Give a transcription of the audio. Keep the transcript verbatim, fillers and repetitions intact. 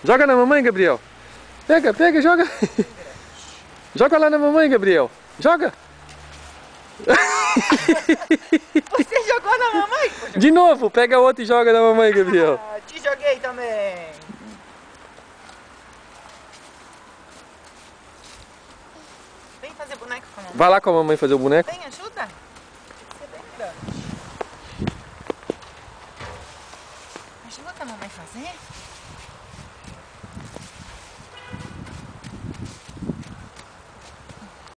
Joga na mamãe, Gabriel. Pega, pega, joga. Joga lá na mamãe, Gabriel. Joga. Você jogou na mamãe? De novo, pega outro e joga na mamãe, Gabriel. Ah, te joguei também. Vem fazer boneco com a mamãe. Vai lá com a mamãe fazer o boneco. Vem, ajuda. Você vem, grande. Ajuda a mamãe fazer.